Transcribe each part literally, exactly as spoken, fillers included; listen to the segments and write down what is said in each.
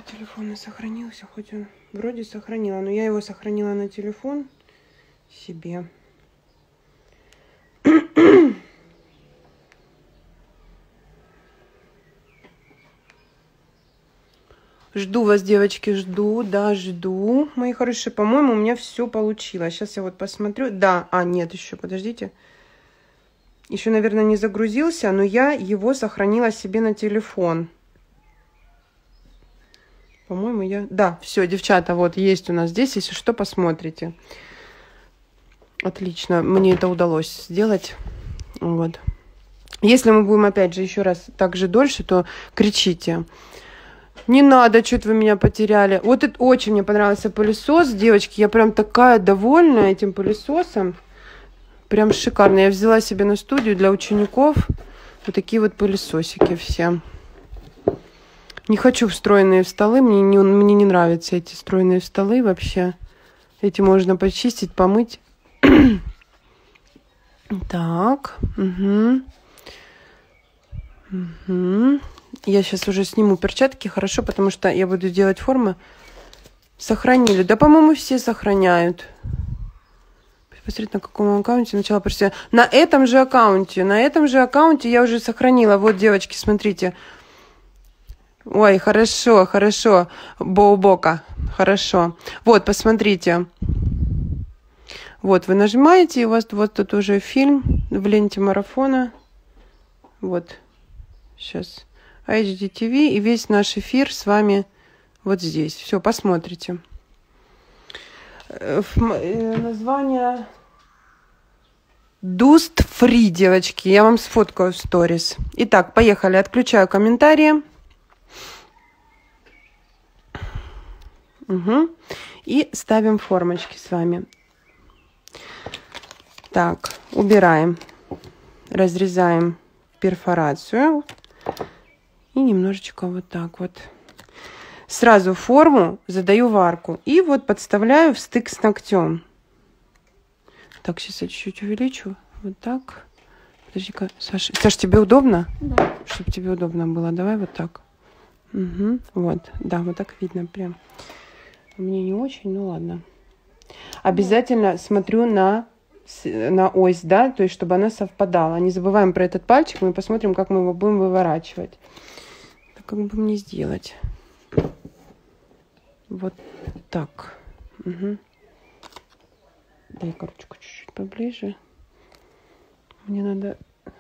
телефон и сохранился, хоть он вроде сохранила, но я его сохранила на телефон себе. Жду вас, девочки, жду, да, жду, мои хорошие. По-моему, у меня все получилось. Сейчас я вот посмотрю. Да, а, нет, еще, подождите. Еще, наверное, не загрузился, но я его сохранила себе на телефон. По-моему, я... Да, все, девчата, вот есть у нас здесь. Если что, посмотрите. Отлично, мне это удалось сделать. Вот. Если мы будем, опять же, еще раз так же дольше, то кричите. Не надо, что-то вы меня потеряли. Вот это очень мне понравился пылесос, девочки. Я прям такая довольна этим пылесосом. Прям шикарно. Я взяла себе на студию для учеников вот такие вот пылесосики все. Не хочу встроенные в столы. Мне не, мне не нравятся эти встроенные в столы вообще. Эти можно почистить, помыть. Так. Угу. Угу. Я сейчас уже сниму перчатки, хорошо, потому что я буду делать формы. Сохранили. Да, по-моему, все сохраняют. Посмотрите, на каком аккаунте начала прочитать. На этом же аккаунте. На этом же аккаунте я уже сохранила. Вот, девочки, смотрите. Ой, хорошо, хорошо. Боубока. Хорошо. Вот, посмотрите. Вот, вы нажимаете, и у вас вот тут уже фильм в ленте марафона. Вот. Сейчас. эйч ди ти ви и весь наш эфир с вами вот здесь. Все, посмотрите. Название Dust Free, девочки. Я вам сфоткаю в сторис. Итак, поехали. Отключаю комментарии. Угу. И ставим формочки с вами. Так, убираем. Разрезаем перфорацию. И немножечко вот так вот. Сразу форму задаю в арку. И вот подставляю в стык с ногтем. Так, сейчас я чуть-чуть увеличу. Вот так. Подожди-ка, Саша. Саша, тебе удобно? Да. Чтобы тебе удобно было. Давай вот так. Угу. Вот. Да, вот так видно прям. Мне не очень, ну ладно. Обязательно смотрю на, на ось, да, то есть чтобы она совпадала. Не забываем про этот пальчик. Мы посмотрим, как мы его будем выворачивать. Как бы мне сделать? Вот так. Угу. Дай-ка ручку чуть-чуть поближе. Мне надо...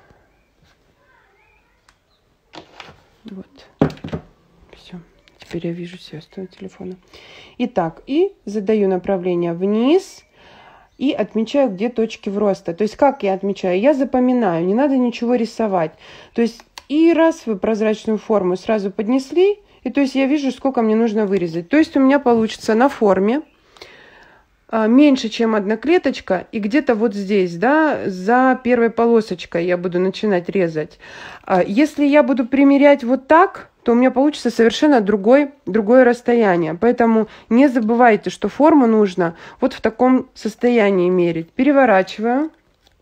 Вот. Все. Теперь я вижу себя с того телефона. Итак, и задаю направление вниз. И отмечаю, где точки вроста. То есть, как я отмечаю? Я запоминаю. Не надо ничего рисовать. То есть, и раз вы прозрачную форму сразу поднесли, и то есть я вижу, сколько мне нужно вырезать. То есть у меня получится на форме а, меньше, чем одна клеточка, и где-то вот здесь, да, за первой полосочкой я буду начинать резать. А, если я буду примерять вот так, то у меня получится совершенно другой, другое расстояние. Поэтому не забывайте, что форму нужно вот в таком состоянии мерить. Переворачиваю.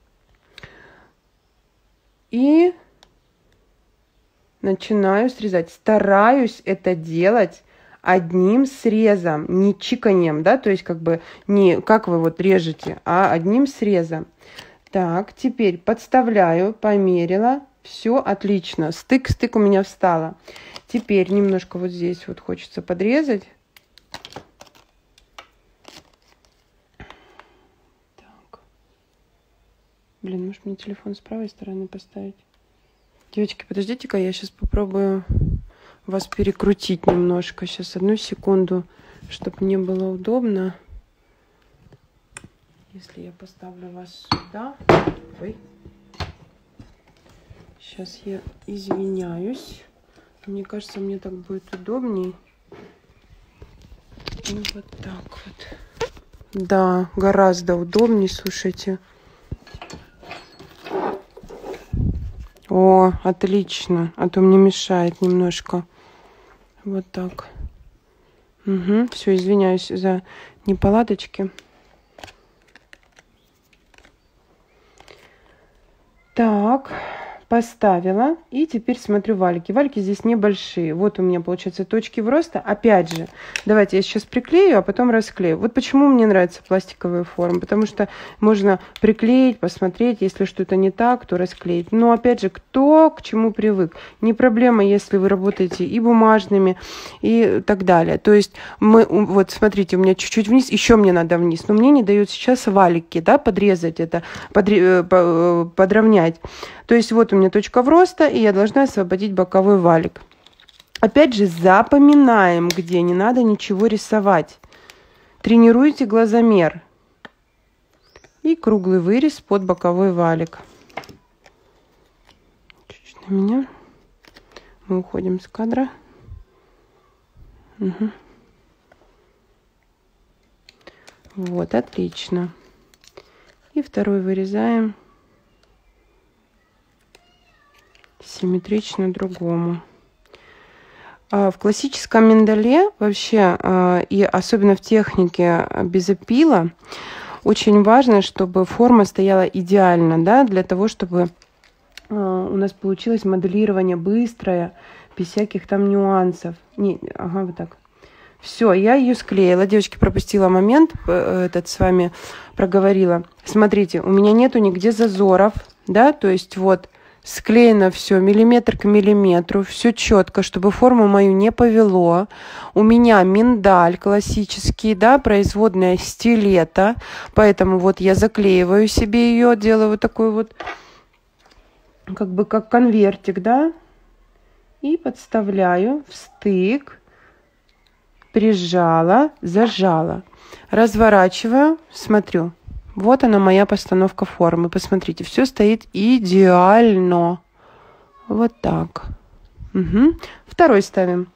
И... начинаю срезать. Стараюсь это делать одним срезом, не чиканьем, да, то есть как бы не как вы вот режете, а одним срезом. Так, теперь подставляю, померила, все отлично, стык-стык у меня встала. Теперь немножко вот здесь вот хочется подрезать. Так. Блин, может мне телефон с правой стороны поставить? Девочки, подождите-ка, я сейчас попробую вас перекрутить немножко. Сейчас, одну секунду, чтобы мне было удобно. Если я поставлю вас сюда. Ой. Сейчас я извиняюсь. Мне кажется, мне так будет удобней. Ну, вот так вот. Да, гораздо удобнее, слушайте. О, отлично. А то мне мешает немножко. Вот так. Угу. Все, извиняюсь за неполадочки. Так. Поставила. И теперь смотрю валики. Валики здесь небольшие. Вот у меня, получается, точки в роста. Опять же, давайте я сейчас приклею, а потом расклею. Вот почему мне нравятся пластиковые формы. Потому что можно приклеить, посмотреть. Если что-то не так, то расклеить. Но, опять же, кто к чему привык. Не проблема, если вы работаете и бумажными, и так далее. То есть, мы, вот смотрите, у меня чуть-чуть вниз, еще мне надо вниз. Но мне не дают сейчас валики, да, подрезать это, подре, подровнять. То есть вот у меня точка в роста, и я должна освободить боковой валик. Опять же, запоминаем, где не надо ничего рисовать. Тренируйте глазомер. И круглый вырез под боковой валик. Чуть-чуть на меня. Мы уходим с кадра. Угу. Вот, отлично. И второй вырезаем симметрично другому. В классическом миндале вообще, и особенно в технике безопила, очень важно, чтобы форма стояла идеально, да, для того, чтобы у нас получилось моделирование быстрое, без всяких там нюансов. Не, ага, вот так. Все, я ее склеила. Девочки, пропустила момент, этот с вами проговорила. Смотрите, у меня нету нигде зазоров, да, то есть вот склеено все миллиметр к миллиметру, все четко, чтобы форму мою не повело. У меня миндаль классический, да, производная стилета, поэтому вот я заклеиваю себе ее, делаю вот такой вот, как бы как конвертик, да, и подставляю в стык, прижала, зажала, разворачиваю, смотрю. Вот она моя постановка формы. Посмотрите, все стоит идеально. Вот так. Угу. Второй ставим.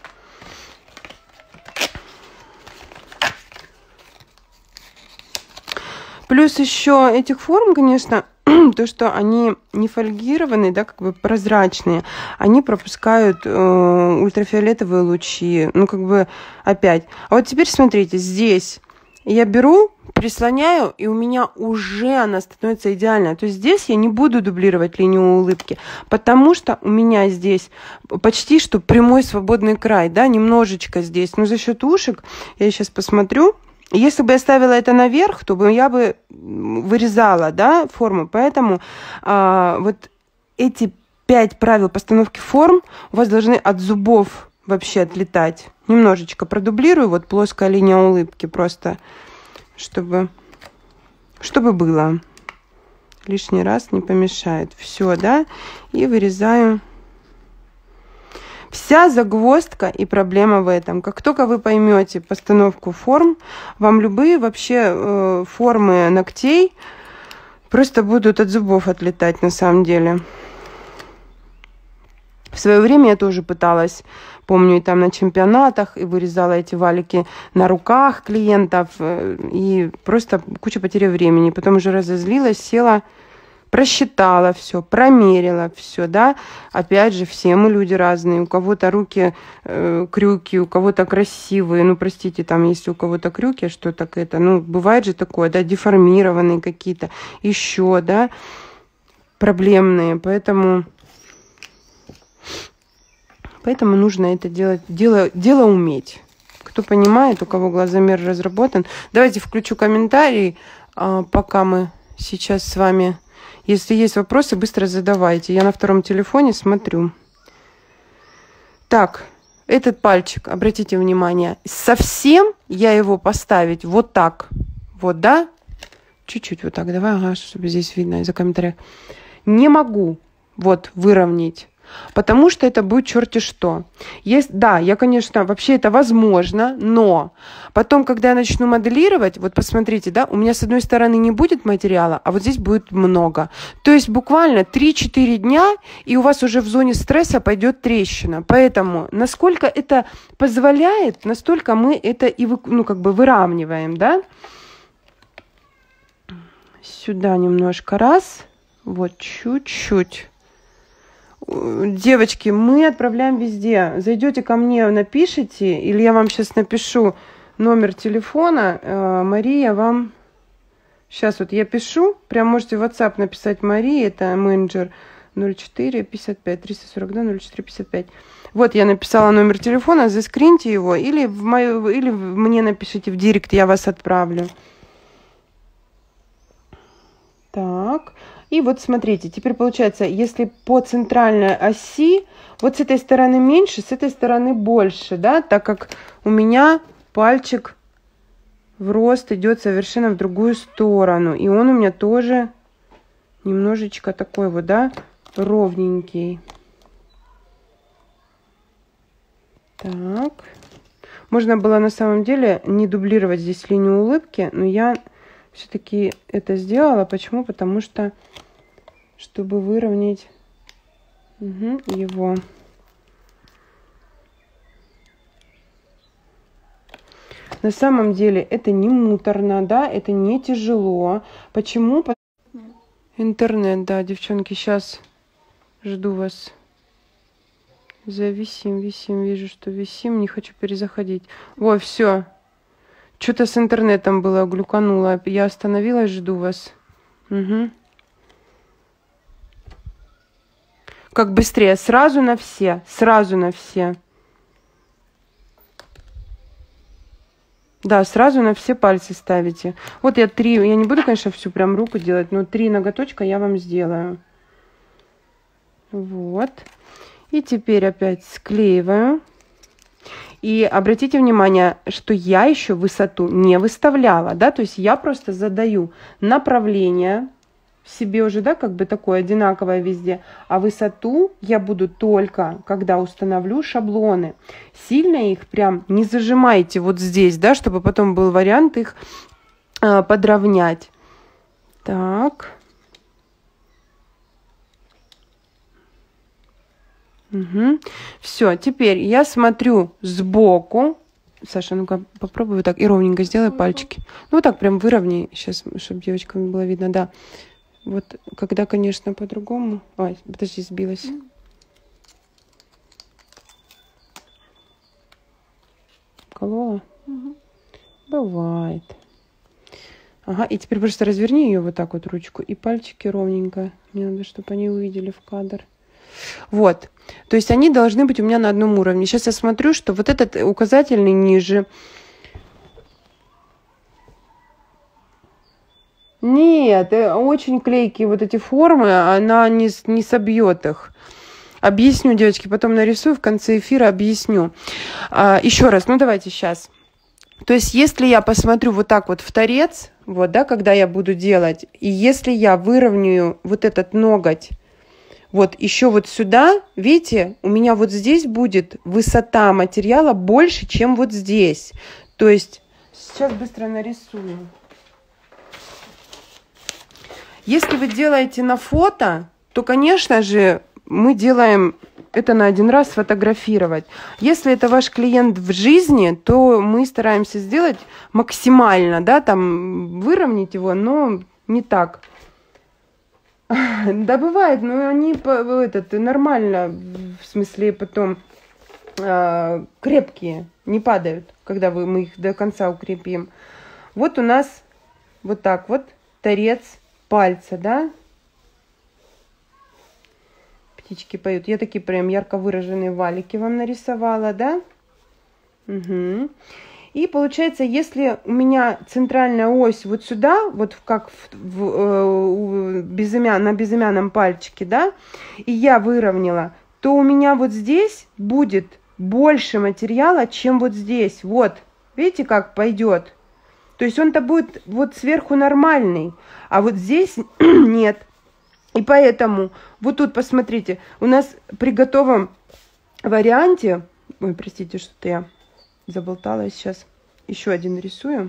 Плюс еще этих форм, конечно, то, что они не фольгированные, да, как бы прозрачные, они пропускают э, ультрафиолетовые лучи. Ну, как бы опять. А вот теперь смотрите, здесь я беру, прислоняю, и у меня уже она становится идеальной. То есть здесь я не буду дублировать линию улыбки, потому что у меня здесь почти что прямой свободный край, да, немножечко здесь. Но за счет ушек, я сейчас посмотрю, если бы я ставила это наверх, то бы я бы вырезала, да, форму. Поэтому а, вот эти пять правил постановки форм у вас должны от зубов вообще отлетать. Немножечко продублирую, вот плоская линия улыбки, просто чтобы, чтобы было. Лишний раз не помешает. Все, да, и вырезаю. Вся загвоздка и проблема в этом. Как только вы поймете постановку форм, вам любые вообще э, формы ногтей просто будут от зубов отлетать на самом деле. В свое время я тоже пыталась, помню, и там на чемпионатах, и вырезала эти валики на руках клиентов, и просто куча потери времени. Потом уже разозлилась, села, просчитала все, промерила все, да. Опять же, все мы люди разные. У кого-то руки э, крюки, у кого-то красивые. Ну, простите, там, если у кого-то крюки, что так это, ну, бывает же такое, да, деформированные какие-то, еще, да, проблемные. Поэтому... Поэтому нужно это делать, дело, дело уметь. Кто понимает, у кого глазомер разработан. Давайте включу комментарии, пока мы сейчас с вами... Если есть вопросы, быстро задавайте. Я на втором телефоне смотрю. Так, этот пальчик, обратите внимание, совсем я его поставить вот так. Вот, да? Чуть-чуть вот так. Давай, ага, чтобы здесь видно из-за комментариев. Не могу вот выровнять. Потому что это будет черти что. Есть, да, я, конечно, вообще это возможно, но потом, когда я начну моделировать, вот посмотрите, да, у меня с одной стороны не будет материала, а вот здесь будет много. То есть буквально три-четыре дня, и у вас уже в зоне стресса пойдет трещина. Поэтому, насколько это позволяет, настолько мы это и, ну, как бы выравниваем, да. Сюда немножко раз, вот чуть-чуть. Девочки, мы отправляем везде. Зайдете ко мне, напишите, или я вам сейчас напишу номер телефона. Мария вам... Сейчас вот я пишу, прям можете в WhatsApp написать Марии, это менеджер ноль четыре пятьдесят пять, триста сорок два ноль четыре пятьдесят пять. Вот я написала номер телефона, заскриньте его, или, в мою, или мне напишите в директ, я вас отправлю. Так, и вот смотрите, теперь получается, если по центральной оси, вот с этой стороны меньше, с этой стороны больше, да, так как у меня пальчик в рост идет совершенно в другую сторону, и он у меня тоже немножечко такой вот, да, ровненький. Так, можно было на самом деле не дублировать здесь линию улыбки, но я все-таки это сделала. Почему? Потому что, чтобы выровнять угу, его. На самом деле это не муторно, да, это не тяжело. Почему? Интернет, да, девчонки, сейчас жду вас. Зависим, висим, вижу, что висим, не хочу перезаходить. Ой, все. Что-то с интернетом было, глюкануло. Я остановилась, жду вас. Угу. Как быстрее, сразу на все, сразу на все. Да, сразу на все пальцы ставите. Вот я три, я не буду, конечно, всю прям руку делать, но три ноготочка я вам сделаю. Вот. И теперь опять склеиваю. И обратите внимание, что я еще высоту не выставляла, да, то есть я просто задаю направление себе уже, да, как бы такое одинаковое везде, а высоту я буду только, когда установлю шаблоны. Сильно их прям не зажимайте вот здесь, да, чтобы потом был вариант их э, подровнять. Так. Угу. Все, теперь я смотрю сбоку. Саша, ну-ка попробуй вот так и ровненько сделай пальчики. Ну вот так прям выровняй сейчас, чтобы девочкам было видно, да. Вот когда, конечно, по-другому. Ой, подожди, сбилась. Колола? Угу. Бывает. Ага, и теперь просто разверни ее вот так вот, ручку, и пальчики ровненько. Мне надо, чтобы они увидели в кадр. Вот. То есть они должны быть у меня на одном уровне. Сейчас я смотрю, что вот этот указательный ниже. Нет, очень клейкие вот эти формы, она не, не собьет их. Объясню, девочки, потом нарисую, в конце эфира объясню. А, еще раз, ну давайте сейчас. То есть если я посмотрю вот так вот в торец, вот, да, когда я буду делать, и если я выровняю вот этот ноготь, вот еще вот сюда, видите, у меня вот здесь будет высота материала больше, чем вот здесь. То есть сейчас быстро нарисую. Если вы делаете на фото, то, конечно же, мы делаем это на один раз сфотографировать. Если это ваш клиент в жизни, то мы стараемся сделать максимально, да, там выровнять его, но не так. Да, бывает, но они этот, нормально, в смысле потом э, крепкие, не падают, когда вы, мы их до конца укрепим. Вот у нас вот так вот торец пальца, да? Птички поют. Я такие прям ярко выраженные валики вам нарисовала, да? Угу. И получается, если у меня центральная ось вот сюда, вот как в, в, безымян, на безымянном пальчике, да, и я выровняла, то у меня вот здесь будет больше материала, чем вот здесь. Вот, видите, как пойдет? То есть он-то будет вот сверху нормальный, а вот здесь нет. И поэтому, вот тут посмотрите, у нас при готовом варианте, ой, простите, что-то я заболталась сейчас, еще один рисую.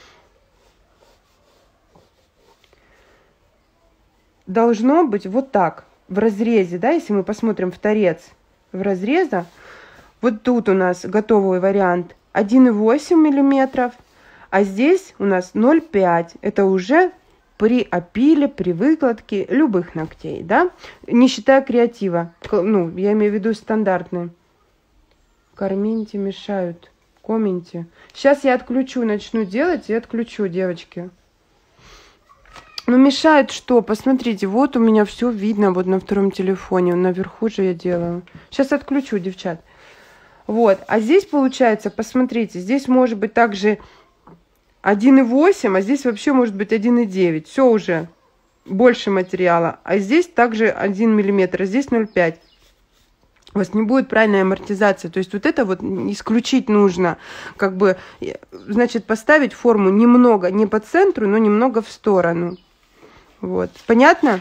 Должно быть вот так, в разрезе, да, если мы посмотрим в торец, в разрезе, вот тут у нас готовый вариант один и восемь миллиметров, а здесь у нас ноль целых пять. Это уже при опиле, при выкладке любых ногтей, да, не считая креатива. Ну, я имею в виду стандартные. Карминте мешают. Комменте. Сейчас я отключу, начну делать и отключу, девочки. Ну, мешает что? Посмотрите, вот у меня все видно вот на втором телефоне. Наверху же я делаю. Сейчас отключу, девчат. Вот. А здесь получается, посмотрите, здесь может быть также один и восемь, а здесь вообще может быть один и девять. Все уже больше материала. А здесь также один миллиметр, а здесь ноль целых пять. У вас не будет правильной амортизации. То есть вот это вот исключить нужно. Как бы, значит, поставить форму немного, не по центру, но немного в сторону. Вот. Понятно?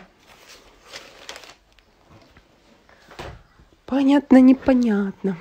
Понятно, непонятно.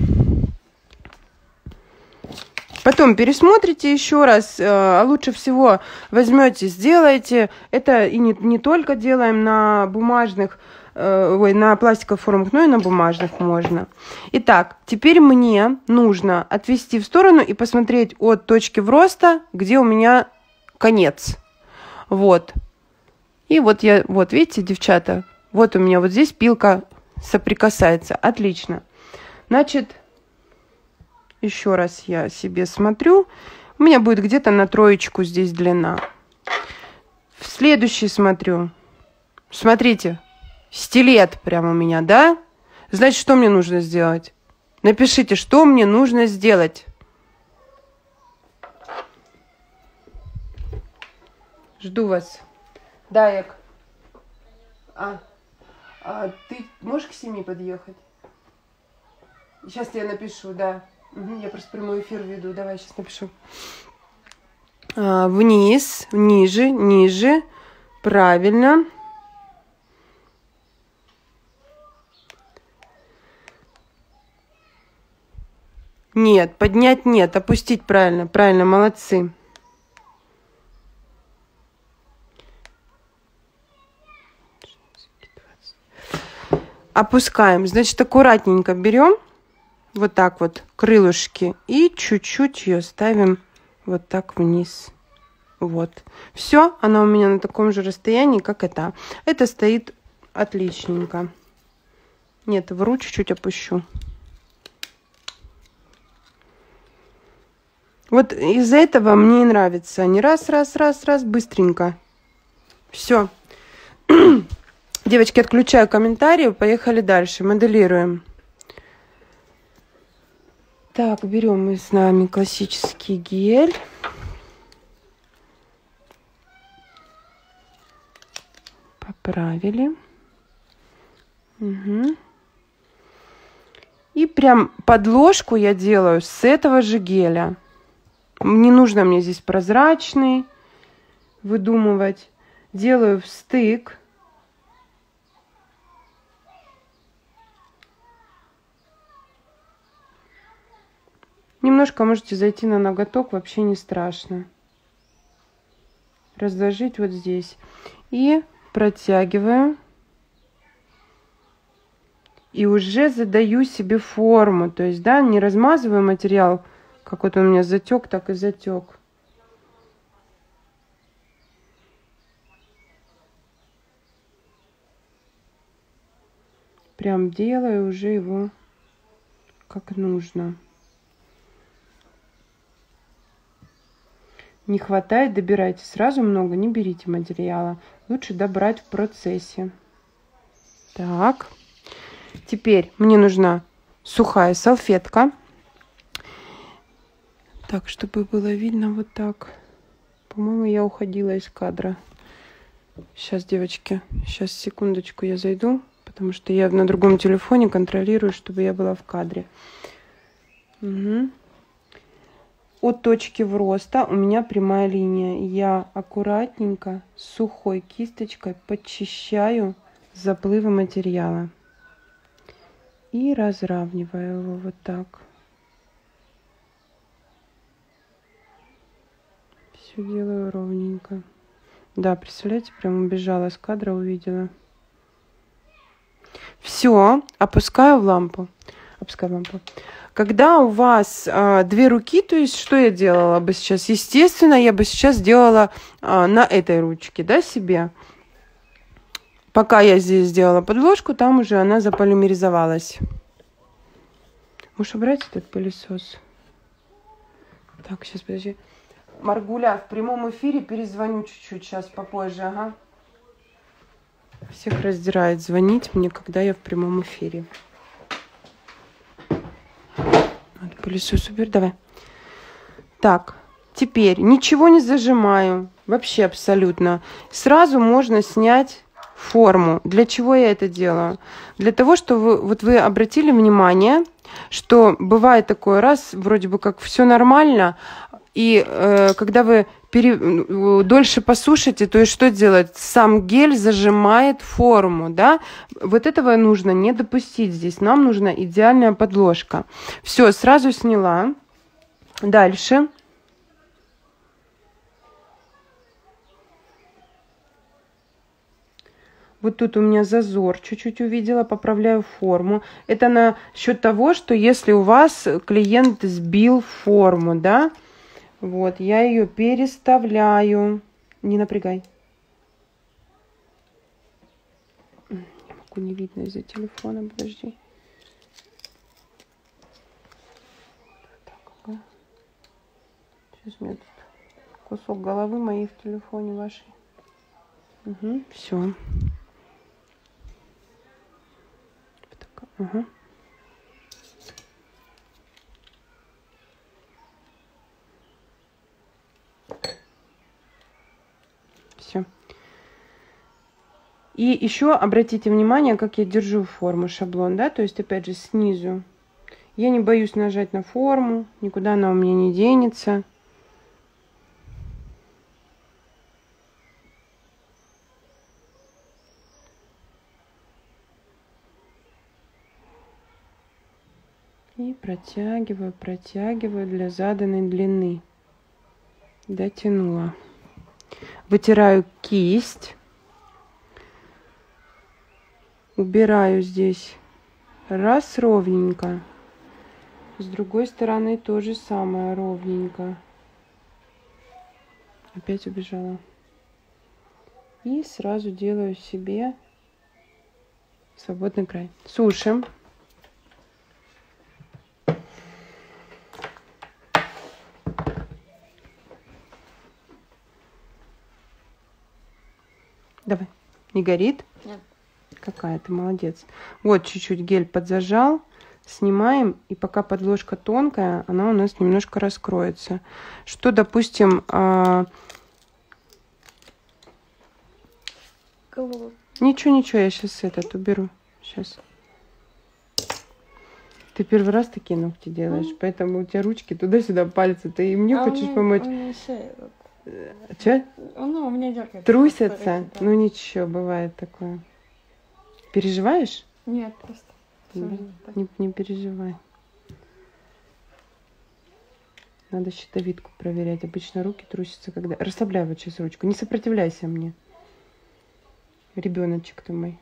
Потом пересмотрите еще раз, а лучше всего возьмете, сделайте. Это и не, не только делаем на бумажных, ой, на пластиковых формах, но и на бумажных можно. Итак, теперь мне нужно отвести в сторону и посмотреть от точки вроста, где у меня конец. Вот. И вот я, вот видите, девчата, вот у меня вот здесь пилка соприкасается. Отлично. Значит, еще раз я себе смотрю. У меня будет где-то на троечку здесь длина. В следующий смотрю. Смотрите, стилет прямо у меня, да? Значит, что мне нужно сделать? Напишите, что мне нужно сделать. Жду вас. Даек. А, а ты можешь к семи подъехать? Сейчас я напишу, да. Угу, я просто прямой эфир веду. Давай, сейчас напишу. А, вниз, ниже, ниже. Правильно. Нет, поднять нет, опустить правильно. Правильно, молодцы. Опускаем. Значит, аккуратненько берем. Вот так вот крылышки. И чуть-чуть ее ставим вот так вниз. Вот. Все, она у меня на таком же расстоянии, как это. Это стоит отличненько. Нет, вру, чуть-чуть опущу. Вот из-за этого мне и нравится. Не раз, раз, раз, раз, быстренько. Все. Девочки, отключаю комментарии. Поехали дальше. Моделируем. Так, берем мы с вами классический гель. Поправили. Угу. И прям подложку я делаю с этого же геля. Не нужно мне здесь прозрачный выдумывать. Делаю встык. Немножко можете зайти на ноготок, вообще не страшно. Разложить вот здесь. И протягиваю. И уже задаю себе форму. То есть, да, не размазываю материал, как вот он у меня затек, так и затек. Прям делаю уже его как нужно. Не хватает, добирайте. Сразу много не берите материала. Лучше добрать в процессе. Так. Теперь мне нужна сухая салфетка. Так, чтобы было видно вот так. По-моему, я уходила из кадра. Сейчас, девочки, сейчас, секундочку, я зайду. Потому что я на другом телефоне контролирую, чтобы я была в кадре. Угу. От точки вроста у меня прямая линия. Я аккуратненько сухой кисточкой подчищаю заплывы материала. И разравниваю его вот так. Все делаю ровненько. Да, представляете, прям убежала с кадра, увидела. Все, опускаю в лампу. Опускаю в лампу. Когда у вас а, две руки, то есть что я делала бы сейчас? Естественно, я бы сейчас делала а, на этой ручке, да, себе. Пока я здесь сделала подложку, там уже она заполимеризовалась. Можешь убрать этот пылесос? Так, сейчас, подожди. Маргуля, в прямом эфире перезвоню чуть-чуть, сейчас попозже, ага. Всех раздирает звонить мне, когда я в прямом эфире. Вот, пылесос супер, давай. Так, теперь ничего не зажимаю, вообще абсолютно. Сразу можно снять форму. Для чего я это делаю? Для того, что вы, вот вы обратили внимание, что бывает такое раз, вроде бы как все нормально, и э, когда вы пере, дольше посушите, то есть что делать? Сам гель зажимает форму, да? Вот этого нужно не допустить здесь. Нам нужна идеальная подложка. Все, сразу сняла. Дальше. Вот тут у меня зазор чуть-чуть увидела, поправляю форму. Это насчет того, что если у вас клиент сбил форму, да, вот, я ее переставляю. Не напрягай. Не могу, не видно из-за телефона, подожди. Так, ага. Сейчас у меня тут кусок головы моей в телефоне вашей. Угу, все. Угу. Все. И еще обратите внимание, как я держу форму, шаблон, да, то есть опять же снизу. Я не боюсь нажать на форму, никуда она у меня не денется. И протягиваю, протягиваю для заданной длины. Дотянула. Вытираю кисть. Убираю здесь раз ровненько. С другой стороны то же самое ровненько. Опять убежала. И сразу делаю себе свободный край. Сушим. Давай. Не горит? Нет. Какая ты молодец. Вот чуть-чуть гель подзажал. Снимаем. И пока подложка тонкая, она у нас немножко раскроется. Что, допустим... А... Кого? Ничего, ничего, я сейчас этот уберу. Сейчас. Ты первый раз такие ногти делаешь, mm. поэтому у тебя ручки туда-сюда, пальцы. Ты и мне а хочешь у меня, помочь? У меня шея, вот. Че? Ну, у меня дергается. Трусятся? Да. Ну ничего, бывает такое. Переживаешь? Нет, просто. Да? Не, не переживай. Надо щитовидку проверять. Обычно руки трусятся, когда... Расслабляй вот сейчас ручку. Не сопротивляйся мне. Ребеночек ты мой.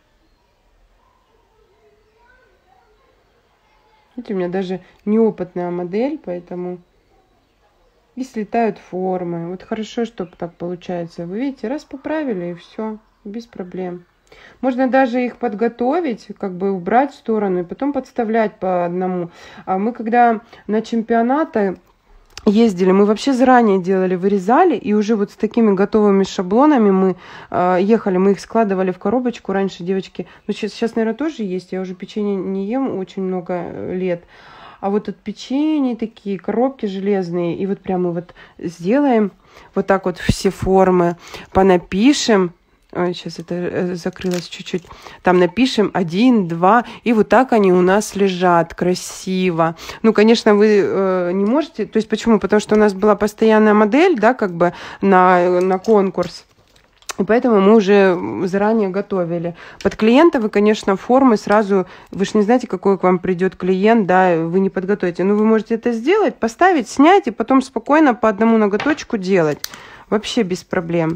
Видите, у меня даже неопытная модель, поэтому... И слетают формы. Вот хорошо, что так получается. Вы видите, раз поправили, и все. Без проблем. Можно даже их подготовить, как бы убрать в сторону, и потом подставлять по одному. А мы когда на чемпионаты ездили, мы вообще заранее делали, вырезали, и уже вот с такими готовыми шаблонами мы э, ехали, мы их складывали в коробочку. Раньше девочки, ну сейчас, сейчас, наверное, тоже есть, я уже печенье не ем очень много лет. А вот от печенья такие коробки железные, и вот прямо вот сделаем вот так вот все формы, понапишем. Ой, сейчас это закрылось чуть-чуть. Там напишем один, два, и вот так они у нас лежат красиво. Ну, конечно, вы э, не можете, то есть почему? Потому что у нас была постоянная модель, да, как бы на, на конкурс. И поэтому мы уже заранее готовили. Под клиента вы, конечно, формы сразу... Вы же не знаете, какой к вам придет клиент, да, вы не подготовите. Но вы можете это сделать, поставить, снять, и потом спокойно по одному ноготочку делать. Вообще без проблем.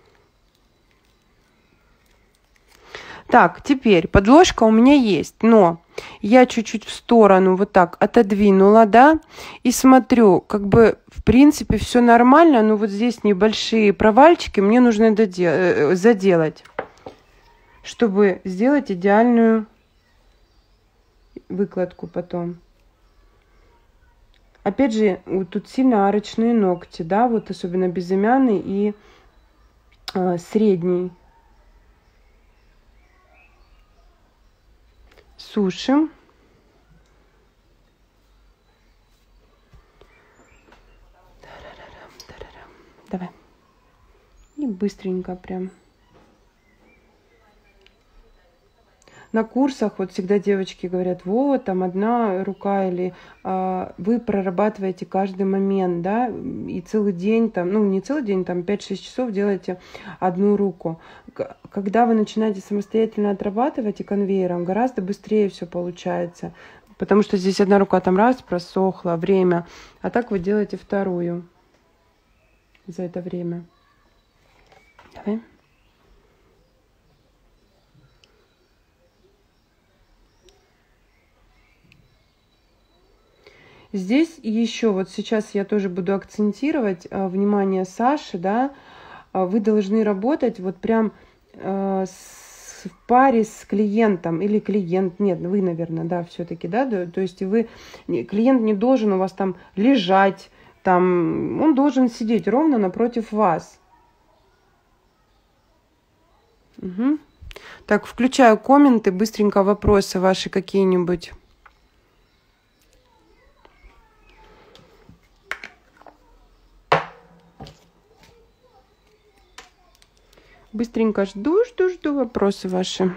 Так, теперь подложка у меня есть, но я чуть-чуть в сторону вот так отодвинула, да, и смотрю, как бы в принципе все нормально, но вот здесь небольшие провальчики мне нужно додел- заделать, чтобы сделать идеальную выкладку потом. Опять же, вот тут сильно арочные ногти, да, вот особенно безымянный и э, средний. Сушим. Давай. И быстренько прям. На курсах вот всегда девочки говорят, вот, там одна рука, или а, вы прорабатываете каждый момент, да, и целый день, там, ну, не целый день, там, пять-шесть часов делаете одну руку. Когда вы начинаете самостоятельно отрабатывать и конвейером, гораздо быстрее все получается, потому что здесь одна рука там раз просохла, время, а так вы делаете вторую за это время. Давай. Здесь еще вот сейчас я тоже буду акцентировать э, внимание Саши, да, э, вы должны работать вот прям э, с, в паре с клиентом или клиент, нет, вы, наверное, да, все-таки, да, то, то есть вы, клиент не должен у вас там лежать, там, он должен сидеть ровно напротив вас. Угу. Так, включаю комменты, быстренько вопросы ваши какие-нибудь. Быстренько жду, жду, жду вопросы ваши.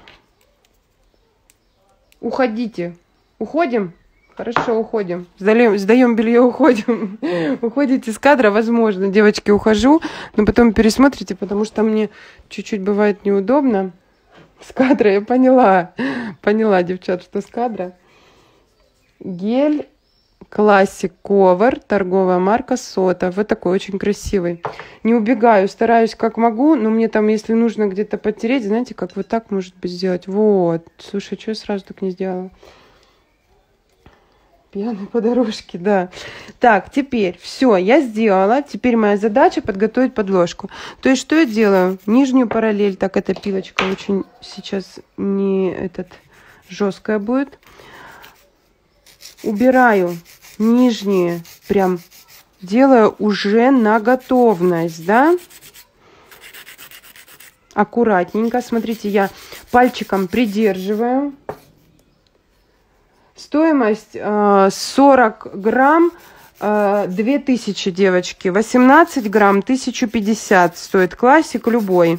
Уходите. Уходим? Хорошо, уходим. Сдаем, сдаем белье, уходим. Уходите с кадра, возможно, девочки, ухожу, но потом пересмотрите, потому что мне чуть-чуть бывает неудобно. С кадра я поняла. Поняла, девчат, что с кадра. Гель Classic Cover, торговая марка Сота. Вот такой очень красивый. Не убегаю, стараюсь как могу, но мне там, если нужно где-то потереть, знаете, как вот так может быть сделать. Вот. Слушай, что я сразу так не сделала? Пьяный по дорожке, да. Так, теперь все, я сделала. Теперь моя задача подготовить подложку. То есть, что я делаю? Нижнюю параллель, так, эта пилочка очень сейчас не этот жесткая будет. Убираю нижние, прям делаю уже на готовность, да. Аккуратненько, смотрите, я пальчиком придерживаю. Стоимость э, сорок грамм, э, две тысячи, девочки. восемнадцать грамм, тысяча пятьдесят стоит. Классик любой.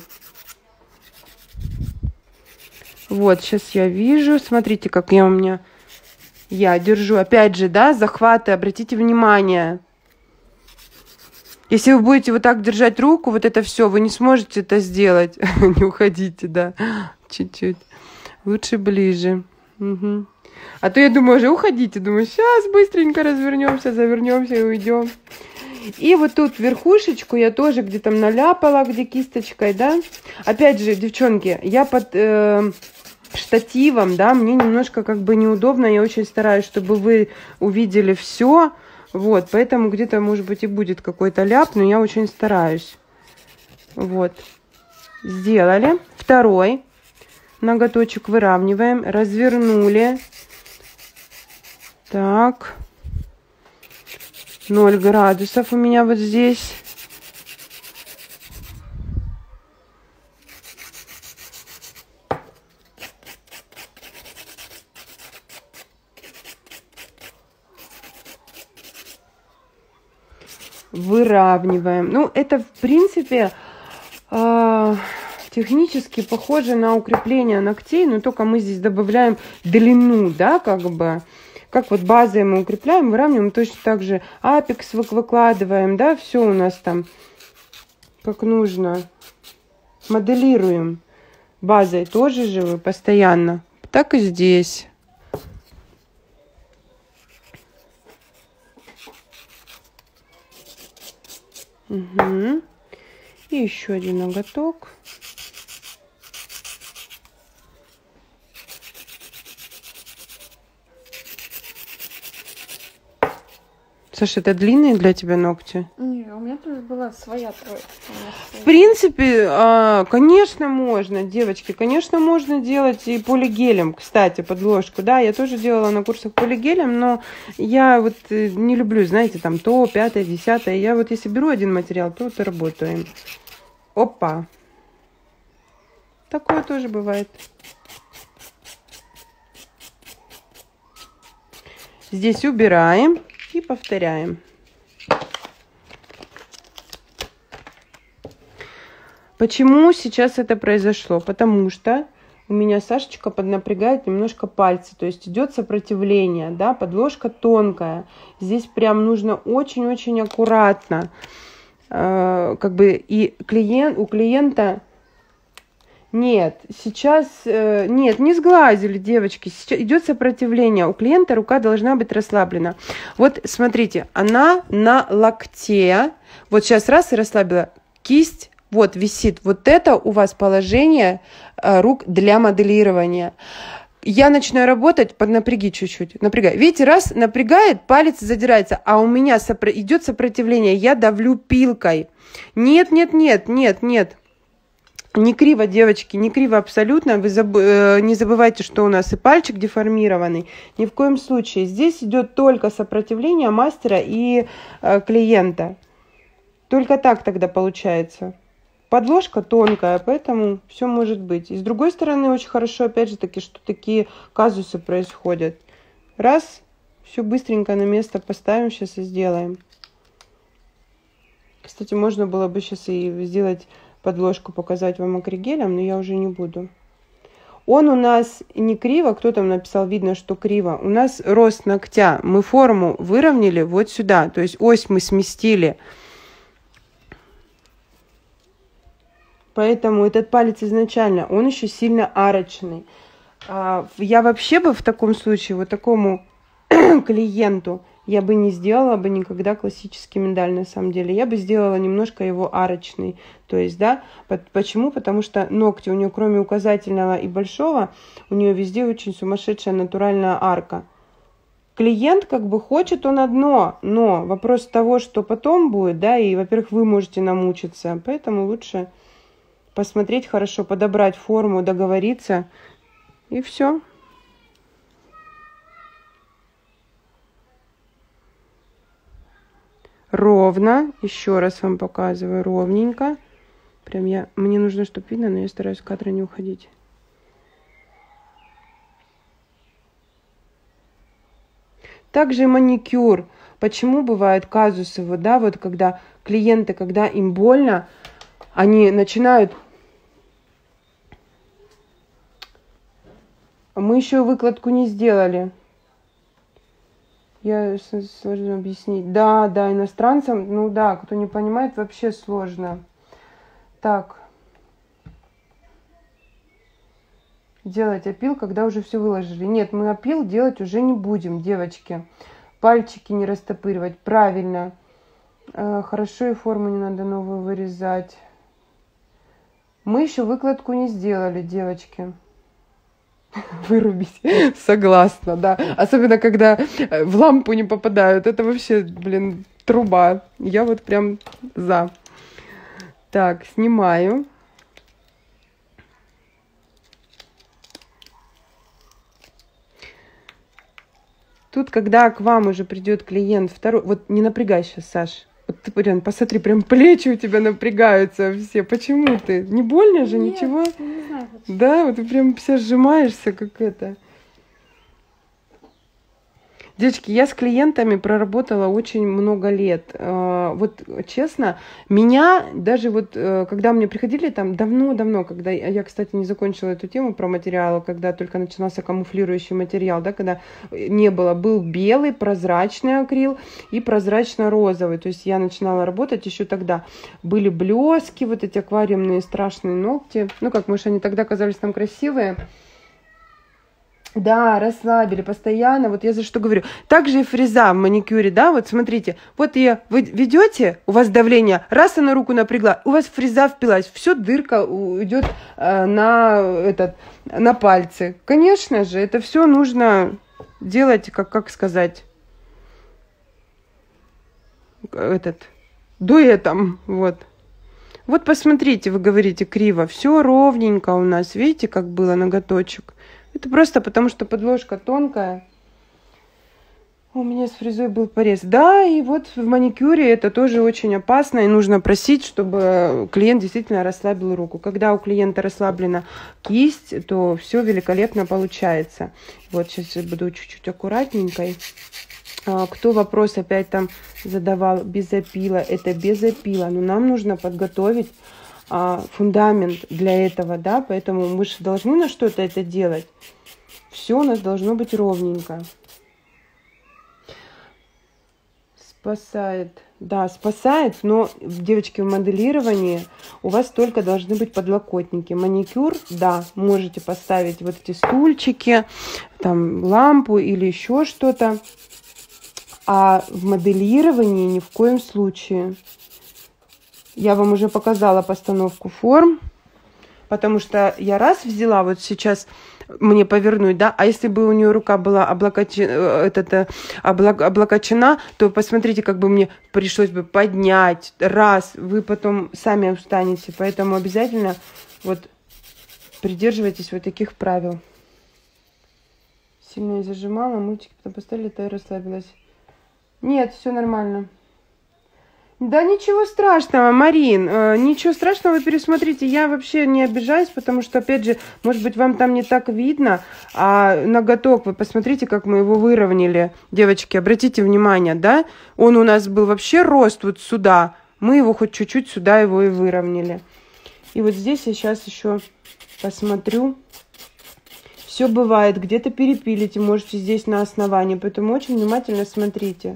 Вот, сейчас я вижу. Смотрите, как я у меня... Я держу, опять же, да, захваты, обратите внимание. Если вы будете вот так держать руку, вот это все, вы не сможете это сделать. Не уходите, да, чуть-чуть. Лучше ближе. Угу. А то я думаю, уже уходите. Думаю, сейчас быстренько развернемся, завернемся и уйдем. И вот тут верхушечку я тоже где-то наляпала, где кисточкой, да. Опять же, девчонки, я под... Э штативом, да, мне немножко как бы неудобно, я очень стараюсь, чтобы вы увидели все, вот, поэтому где-то, может быть, и будет какой-то ляп, но я очень стараюсь. Вот, сделали. Второй ноготочек выравниваем, развернули. Так, ноль градусов у меня вот здесь. Выравниваем. Ну, это, в принципе, э, технически похоже на укрепление ногтей, но только мы здесь добавляем длину, да, как бы. Как вот базой мы укрепляем, выравниваем, точно так же апекс выкладываем, да, все у нас там как нужно. Моделируем. Базой тоже же вы постоянно. Так и здесь. Угу. И еще один ноготок. Саша, это длинные для тебя ногти? Не, у меня тоже была своя тройка. В принципе, конечно, можно, девочки, конечно, можно делать и полигелем, кстати, подложку. Да, я тоже делала на курсах полигелем, но я вот не люблю, знаете, там то, пятое, десятое. Я вот если беру один материал, то вот и работаю. Опа. Такое тоже бывает. Здесь убираем и повторяем. Почему сейчас это произошло? Потому что у меня Сашечка поднапрягает немножко пальцы, то есть идет сопротивление, да, подложка тонкая. Здесь прям нужно очень-очень аккуратно. Э, как бы и клиент, у клиента... Нет, сейчас... Э, нет, не сглазили, девочки. Сейчас идет сопротивление. У клиента рука должна быть расслаблена. Вот, смотрите, она на локте. Вот сейчас раз и расслабила. Кисть... Вот висит. Вот это у вас положение э, рук для моделирования. Я начинаю работать, поднапряги чуть-чуть. Напрягай. Видите, раз напрягает, палец задирается, а у меня сопро- идет сопротивление. Я давлю пилкой. Нет, нет, нет, нет, нет. Не криво, девочки, не криво абсолютно. Вы заб... э, не забывайте, что у нас и пальчик деформированный. Ни в коем случае. Здесь идет только сопротивление мастера и э, клиента. Только так тогда получается. Подложка тонкая, поэтому все может быть. И с другой стороны, очень хорошо, опять же таки, что такие казусы происходят. Раз, все быстренько на место поставим сейчас и сделаем. Кстати, можно было бы сейчас и сделать подложку, показать вам акригелем, но я уже не буду. Он у нас не криво, кто там написал, видно, что криво. У нас рост ногтя, мы форму выровняли вот сюда, то есть ось мы сместили. Поэтому этот палец изначально, он еще сильно арочный. Я вообще бы в таком случае, вот такому клиенту, я бы не сделала бы никогда классический миндаль на самом деле. Я бы сделала немножко его арочный. То есть, да, почему? Потому что ногти у нее, кроме указательного и большого, у нее везде очень сумасшедшая натуральная арка. Клиент как бы хочет он одно, но вопрос того, что потом будет, да, и, во-первых, вы можете намучиться, поэтому лучше... посмотреть хорошо, подобрать форму, договориться, и все. Ровно, еще раз вам показываю, ровненько. Прям я, мне нужно, чтобы видно, но я стараюсь в кадра не уходить. Также маникюр. Почему бывают казусы, вот, да, вот когда клиенты, когда им больно, они начинают... Мы еще выкладку не сделали. Я сложно объяснить. Да, да, иностранцам, ну да, кто не понимает, вообще сложно. Так. Делать опил, когда уже все выложили. Нет, мы опил делать уже не будем, девочки. Пальчики не растопыривать. Правильно. Хорошо, и форму не надо новую вырезать. Мы еще выкладку не сделали, девочки. Вырубить. Согласна, да. Особенно, когда в лампу не попадают. Это вообще, блин, труба. Я вот прям за. Так, снимаю. Тут, когда к вам уже придет клиент второй... Вот не напрягай сейчас, Саш. Вот ты, блин, посмотри, прям плечи у тебя напрягаются все. Почему ты? Не больно же, Нет, ничего? Не знаю, Да, вот ты прям вся сжимаешься, как это. Девочки, я с клиентами проработала очень много лет. Вот честно, меня даже вот, когда мне приходили там давно-давно, когда я, кстати, не закончила эту тему про материалы, когда только начинался камуфлирующий материал, да, когда не было, был белый, прозрачный акрил и прозрачно-розовый. То есть я начинала работать еще тогда. Были блески, вот эти аквариумные страшные ногти. Ну как, может, они тогда казались нам красивые. Да, расслабили постоянно, вот я за что говорю. Также и фреза в маникюре, да, вот смотрите, вот ее вы ведете, у вас давление, раз она руку напрягла, у вас фреза впилась, все, дырка идет э, на, этот, на пальцы. Конечно же, это все нужно делать, как, как сказать, этот дуэтом. Вот. Вот посмотрите, вы говорите криво. Все ровненько у нас. Видите, как было ноготочек? Это просто потому, что подложка тонкая. У меня с фрезой был порез. Да, и вот в маникюре это тоже очень опасно. И нужно просить, чтобы клиент действительно расслабил руку. Когда у клиента расслаблена кисть, то все великолепно получается. Вот сейчас я буду чуть-чуть аккуратненькой. Кто вопрос опять там задавал, безопила, это безопила. Но нам нужно подготовить а, фундамент для этого, да, поэтому мы же должны на что-то это делать. Все у нас должно быть ровненько. Спасает, да, спасает, но, девочки, в моделировании у вас только должны быть подлокотники. Маникюр, да, можете поставить вот эти стульчики, там лампу или еще что-то. А в моделировании ни в коем случае. Я вам уже показала постановку форм, потому что я раз взяла, вот сейчас мне повернуть, да, а если бы у нее рука была облокочена, это, облокочена, то посмотрите, как бы мне пришлось бы поднять раз, вы потом сами устанете, поэтому обязательно вот придерживайтесь вот таких правил. Сильно я зажимала, мультики потом поставили, то и расслабилась. Нет, все нормально. Да ничего страшного, Марин, э, ничего страшного, вы пересмотрите. Я вообще не обижаюсь, потому что, опять же, может быть, вам там не так видно, а ноготок, вы посмотрите, как мы его выровняли. Девочки, обратите внимание, да? Он у нас был вообще рост вот сюда. Мы его хоть чуть-чуть сюда его и выровняли. И вот здесь я сейчас еще посмотрю. Все бывает, где-то перепилите, можете здесь на основании, поэтому очень внимательно смотрите.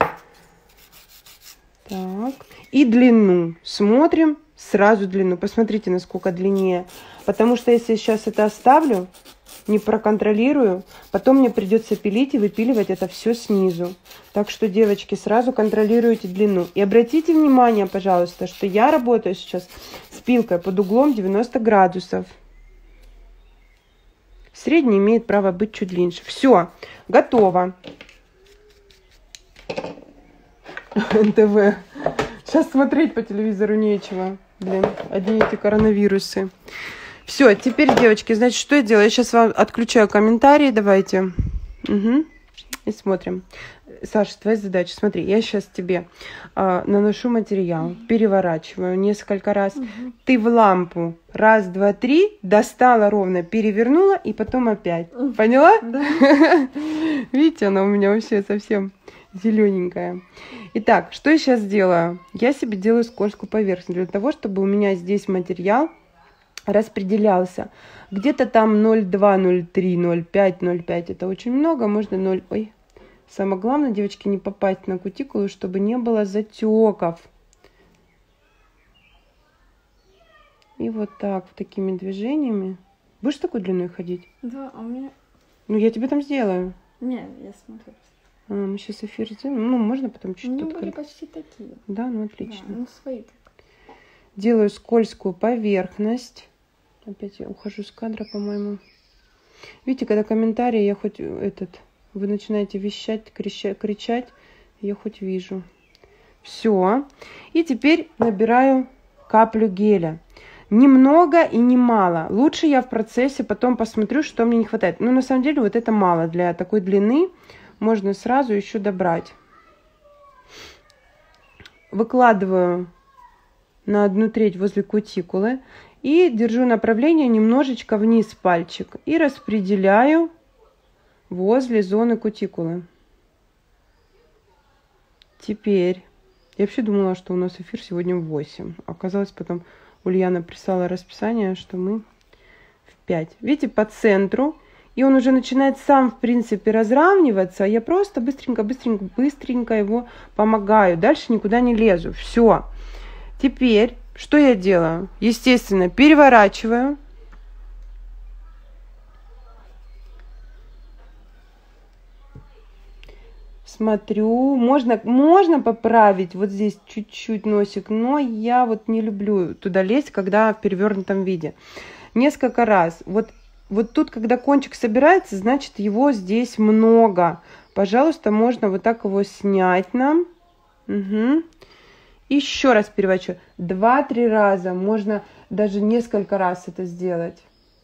Так, и длину. Смотрим сразу длину. Посмотрите, насколько длиннее. Потому что если я сейчас это оставлю, не проконтролирую, потом мне придется пилить и выпиливать это все снизу. Так что, девочки, сразу контролируйте длину. И обратите внимание, пожалуйста, что я работаю сейчас с пилкой под углом девяносто градусов. Средний имеет право быть чуть длиннее. Все, готово. эн тэ вэ. Сейчас смотреть по телевизору нечего. Блин, одни эти коронавирусы. Все, теперь, девочки, значит, что я делаю? Я сейчас вам отключаю комментарии. Давайте. Угу. И смотрим. Саша, твоя задача. Смотри, я сейчас тебе э, наношу материал, переворачиваю несколько раз. Угу. Ты в лампу раз, два, три достала ровно, перевернула и потом опять. Угу. Поняла? Да. Видите, она у меня вообще совсем зелененькая. Итак, что я сейчас делаю? Я себе делаю скользкую поверхность для того, чтобы у меня здесь материал распределялся. Где-то там ноль два, ноль три, ноль пять, ноль пять. Это очень много. Можно ноль... Ой. Самое главное, девочки, не попасть на кутикулу, чтобы не было затеков. И вот так, вот такими движениями. Будешь такой длиной ходить? Да, а у меня... Ну, я тебе там сделаю. Не, я смотрю. А, мы сейчас эфир сделаем. Ну, можно потом чуть-чуть. У меня были почти такие. Да, ну отлично. Да, ну свои. Делаю скользкую поверхность. Опять я ухожу с кадра, по-моему. Видите, когда комментарии, я хоть этот... Вы начинаете вещать, кричать, кричать, я хоть вижу. Все. И теперь набираю каплю геля. Немного и не мало. Лучше я в процессе потом посмотрю, что мне не хватает. Но на самом деле вот это мало. Для такой длины можно сразу еще добрать. Выкладываю на одну треть возле кутикулы. И держу направление немножечко вниз пальчик. И распределяю возле зоны кутикулы. Теперь, я вообще думала, что у нас эфир сегодня в восемь. Оказалось, потом Ульяна прислала расписание, что мы в пять. Видите, по центру. И он уже начинает сам, в принципе, разравниваться. Я просто быстренько, быстренько, быстренько его помогаю. Дальше никуда не лезу. Все. Теперь, что я делаю? Естественно, переворачиваю. Смотрю, можно, можно поправить вот здесь чуть-чуть носик, но я вот не люблю туда лезть, когда в перевернутом виде. Несколько раз. Вот, вот тут, когда кончик собирается, значит, его здесь много. Пожалуйста, можно вот так его снять нам. Угу. Еще раз переворачиваю. Два-три раза. Можно даже несколько раз это сделать.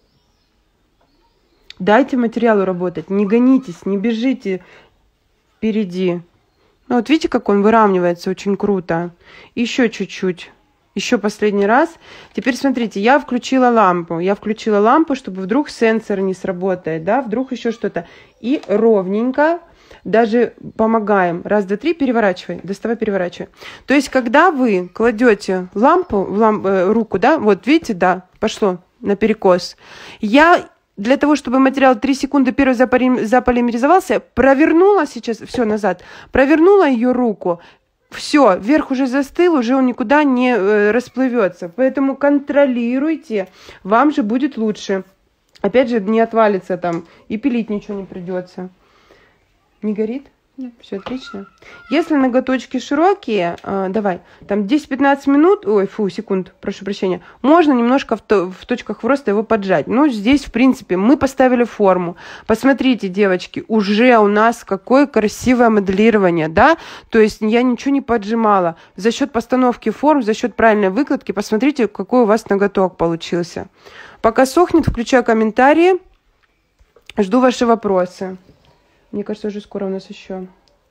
Дайте материалу работать. Не гонитесь, не бежите впереди. Ну, вот видите, как он выравнивается очень круто. Еще чуть-чуть. Еще последний раз. Теперь смотрите, я включила лампу. Я включила лампу, чтобы вдруг сенсор не сработает, да, вдруг еще что-то. И ровненько даже помогаем. Раз, два, три, переворачивай. Доставай, переворачивай. То есть, когда вы кладете лампу, в ламп, э, руку, да, вот видите, да, пошло наперекос. Я для того, чтобы материал три секунды первый заполимеризовался, провернула сейчас, все, назад, провернула ее руку. Все, верх уже застыл, уже он никуда не э, расплывется. Поэтому контролируйте, вам же будет лучше. Опять же, не отвалится там, и пилить ничего не придется. Не горит? Нет. Все отлично. Если ноготочки широкие, э, давай, там десять-пятнадцать минут, ой, фу, секунд, прошу прощения, можно немножко в, то, в точках роста его поджать. Ну, здесь, в принципе, мы поставили форму. Посмотрите, девочки, уже у нас какое красивое моделирование, да? То есть я ничего не поджимала. За счет постановки форм, за счет правильной выкладки, посмотрите, какой у вас ноготок получился. Пока сохнет, включаю комментарии. Жду ваши вопросы. Мне кажется, уже скоро у нас еще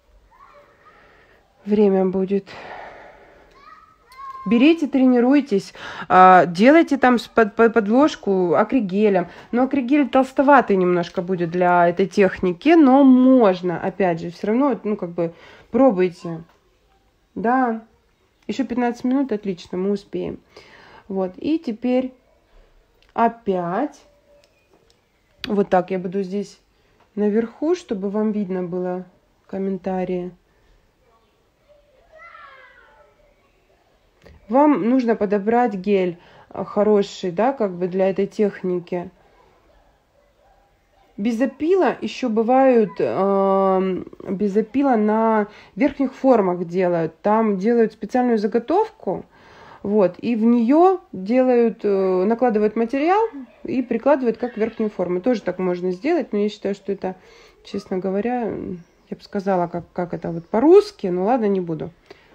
время будет. Берите, тренируйтесь, делайте там под подложку акригелем. Но акригель толстоватый немножко будет для этой техники, но можно, опять же, все равно, ну, как бы, пробуйте. Да, еще пятнадцать минут, отлично, мы успеем. Вот, и теперь опять вот так я буду здесь наверху, чтобы вам видно было комментарии. Вам нужно подобрать гель хороший, да, как бы для этой техники. Безопила еще бывают, э, безопила на верхних формах делают. Там делают специальную заготовку, вот, и в нее делают, э, накладывают материал и прикладывают как верхнюю форму. Тоже так можно сделать, но я считаю, что это, честно говоря, я бы сказала, как, как это вот по-русски, но ладно, не буду.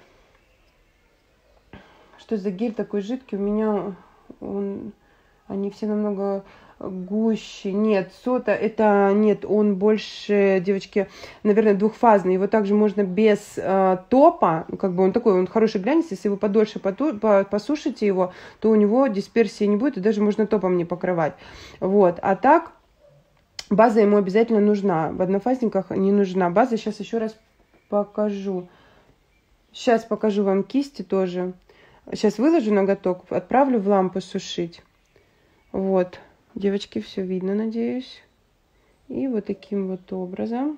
Что за гель такой жидкий? У меня он, они все намного гуще. Нет, сота, это нет, он больше, девочки, наверное, двухфазный. Его также можно без э, топа, как бы он такой, он хороший глянец. Если вы подольше поту, по, посушите его, то у него дисперсии не будет, и даже можно топом не покрывать. Вот, а так база ему обязательно нужна. В однофазниках не нужна база. Сейчас еще раз покажу. Сейчас покажу вам кисти тоже. Сейчас выложу ноготок, отправлю в лампу сушить. Вот, девочки, все видно, надеюсь. И вот таким вот образом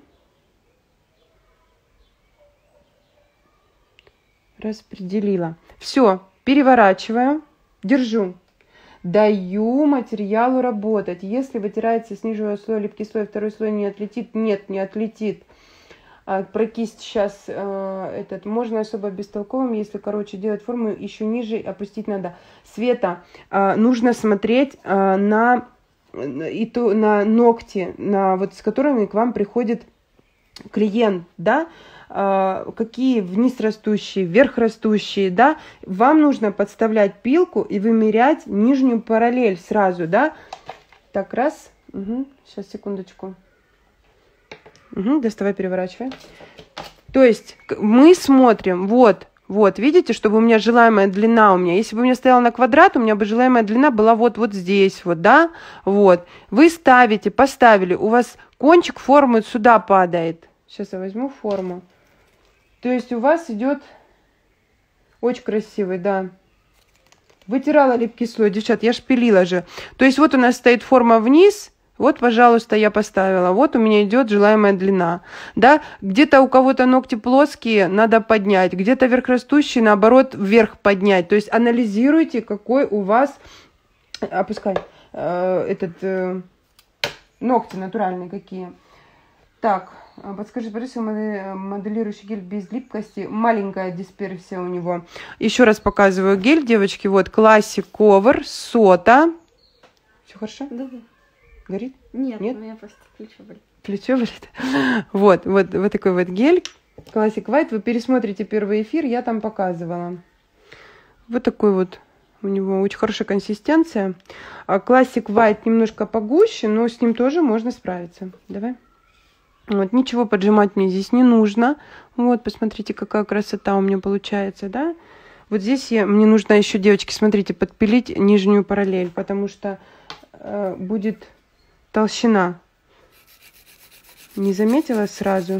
распределила. Все, переворачиваю, держу. Даю материалу работать. Если вытирается с нижнего слоя липкий слой, второй слой не отлетит, нет, не отлетит. Про кисть сейчас э, этот можно особо бестолковым, если, короче, делать форму, еще ниже опустить надо. Света, э, нужно смотреть э, на, и то, на ногти, на, вот, с которыми к вам приходит клиент, да, э, какие вниз растущие, вверх растущие, да, вам нужно подставлять пилку и вымерять нижнюю параллель сразу, да. Так, раз, угу. Сейчас, секундочку. Угу, доставай, переворачивай. То есть мы смотрим, вот, вот, видите, чтобы у меня желаемая длина у меня, если бы у меня стояла на квадрат, у меня бы желаемая длина была вот, вот здесь, вот, да, вот. Вы ставите, поставили, у вас кончик формы сюда падает. Сейчас я возьму форму. То есть у вас идет очень красивый, да. Вытирала липкий слой, девчат, я шпилила же. То есть вот у нас стоит форма вниз. Вот, пожалуйста, я поставила. Вот у меня идет желаемая длина. Да? Где-то у кого-то ногти плоские, надо поднять. Где-то верхрастущие, наоборот, вверх поднять. То есть анализируйте, какой у вас, опускай, э, этот, э, ногти натуральные какие. Так, подскажи, пожалуйста, моделирующий гель без липкости. Маленькая дисперсия у него. Еще раз показываю гель, девочки. Вот, Classic Cover, сота. Все хорошо? Да, да. Горит? Нет, Нет? у меня просто плечо болит. Плечо болит? Вот, вот, вот такой вот гель. Classic White. Вы пересмотрите первый эфир, я там показывала. Вот такой вот у него очень хорошая консистенция. Classic White немножко погуще, но с ним тоже можно справиться. Давай. Вот, ничего поджимать мне здесь не нужно. Вот, посмотрите, какая красота у меня получается, да? Вот здесь я, мне нужно еще, девочки, смотрите, подпилить нижнюю параллель, потому что э, будет толщина. Не заметила сразу?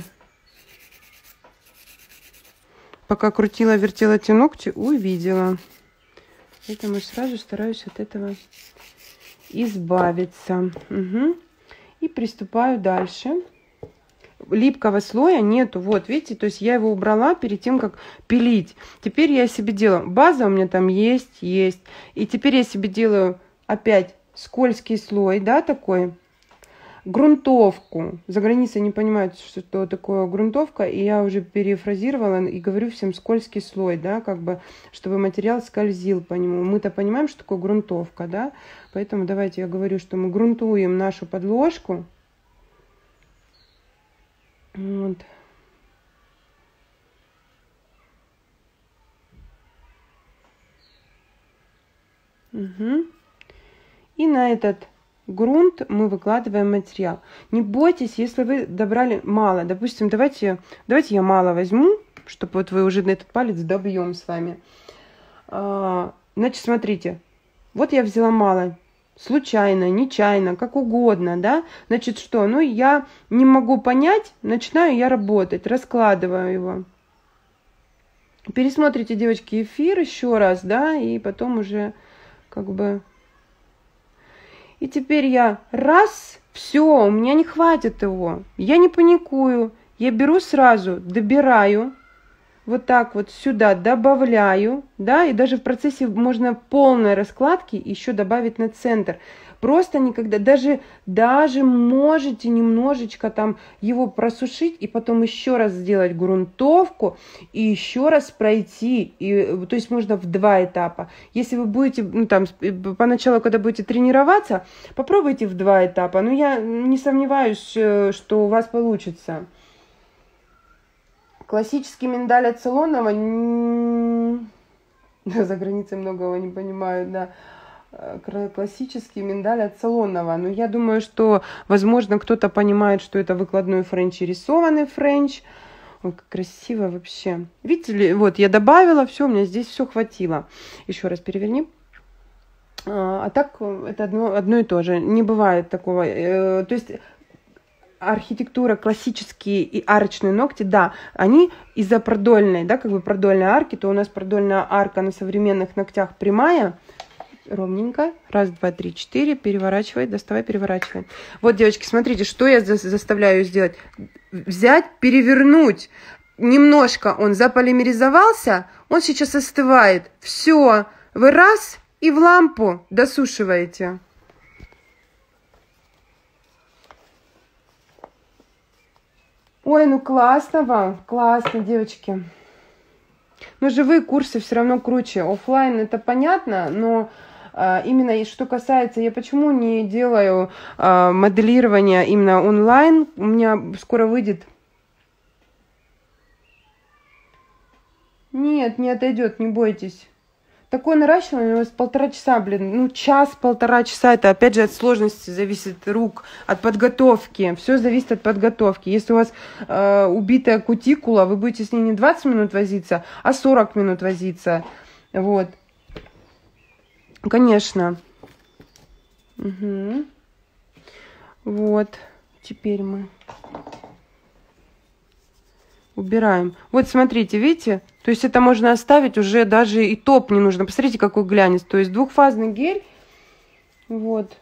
Пока крутила, вертела эти ногти, увидела. Поэтому сразу стараюсь от этого избавиться. Угу. И приступаю дальше. Липкого слоя нету. Вот, видите, то есть я его убрала перед тем, как пилить. Теперь я себе делаю. База у меня там есть, есть. И теперь я себе делаю опять скользкий слой, да, такой. Грунтовку. За границей не понимают, что такое грунтовка. И я уже перефразировала и говорю всем скользкий слой, да, как бы, чтобы материал скользил по нему. Мы-то понимаем, что такое грунтовка, да. Поэтому давайте я говорю, что мы грунтуем нашу подложку. Вот. Угу. И на этот грунт мы выкладываем материал. Не бойтесь, если вы добрали мало. Допустим, давайте, давайте я мало возьму, чтобы вот вы уже на этот палец добьем с вами. А, значит, смотрите. Вот я взяла мало. Случайно, нечаянно, как угодно, да, значит, что, ну, я не могу понять, начинаю я работать, раскладываю его. Пересмотрите, девочки, эфир еще раз, да, и потом уже, как бы, и теперь я раз, все, у меня не хватит его, я не паникую, я беру сразу, добираю, вот так вот сюда добавляю, да, и даже в процессе можно полной раскладки еще добавить на центр. Просто никогда, даже, даже можете немножечко там его просушить и потом еще раз сделать грунтовку и еще раз пройти. И, то есть можно в два этапа. Если вы будете, ну там, поначалу, когда будете тренироваться, попробуйте в два этапа. Но я не сомневаюсь, что у вас получится. Классический миндаль от Цейлонова, за границей многого не понимают, да. Классический миндаль от Цейлонова. Но я думаю, что, возможно, кто-то понимает, что это выкладной френч и рисованный френч. Ой, как красиво вообще. Видите ли, вот я добавила, все, у меня здесь все хватило. Еще раз переверни. А, а так это одно, одно и то же. Не бывает такого. То есть архитектура, классические и арочные ногти, да, они из-за продольной, да, как бы продольной арки, то у нас продольная арка на современных ногтях прямая, ровненько, раз, два, три, четыре, переворачивай, доставай, переворачивай. Вот, девочки, смотрите, что я за заставляю сделать. Взять, перевернуть, немножко он заполимеризовался, он сейчас остывает, все, вы раз и в лампу досушиваете. Ой, ну классно вам, классно, девочки. Но живые курсы все равно круче. Оффлайн это понятно, но а, именно что касается, я почему не делаю а, моделирование именно онлайн, у меня скоро выйдет. Нет, не отойдет, не бойтесь. Такое наращивание у вас полтора часа, блин, ну час-полтора часа, это опять же от сложности зависит рук, от подготовки, все зависит от подготовки. Если у вас э, убитая кутикула, вы будете с ней не двадцать минут возиться, а сорок минут возиться, вот, конечно. Угу. Вот, теперь мы убираем. Вот смотрите, видите? То есть это можно оставить уже, даже и топ не нужно. Посмотрите, какой глянец. То есть двухфазный гель. Вот.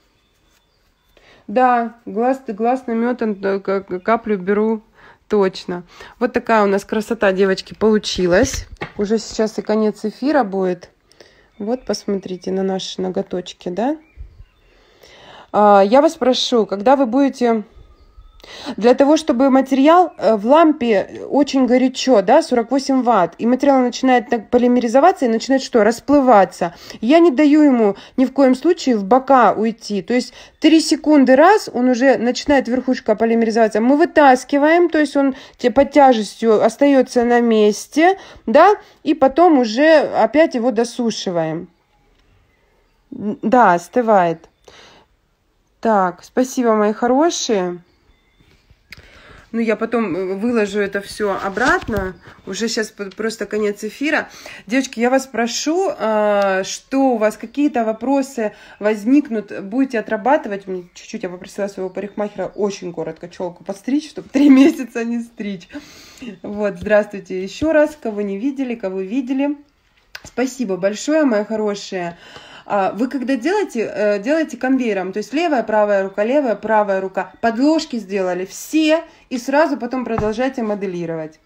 Да, глаз, глаз наметан, каплю беру точно. Вот такая у нас красота, девочки, получилась. Уже сейчас и конец эфира будет. Вот, посмотрите на наши ноготочки, да? А, я вас прошу, когда вы будете Для того, чтобы материал в лампе очень горячо, да, сорок восемь ватт, и материал начинает так полимеризоваться и начинает что? Расплываться. Я не даю ему ни в коем случае в бока уйти. То есть три секунды раз, он уже начинает верхушка полимеризоваться. Мы вытаскиваем, то есть он под тяжестью остается на месте, да, и потом уже опять его досушиваем. Да, остывает. Так, спасибо, мои хорошие. Ну, я потом выложу это все обратно. Уже сейчас просто конец эфира. Девочки, я вас прошу, что у вас какие-то вопросы возникнут, будете отрабатывать. Чуть-чуть я попросила своего парикмахера очень коротко челку подстричь, чтобы три месяца не стричь. Вот, здравствуйте еще раз, кого не видели, кого видели. Спасибо большое, мои хорошие. Вы когда делаете, делаете конвейером, то есть левая, правая рука, левая, правая рука, подложки сделали все, и сразу потом продолжайте моделировать.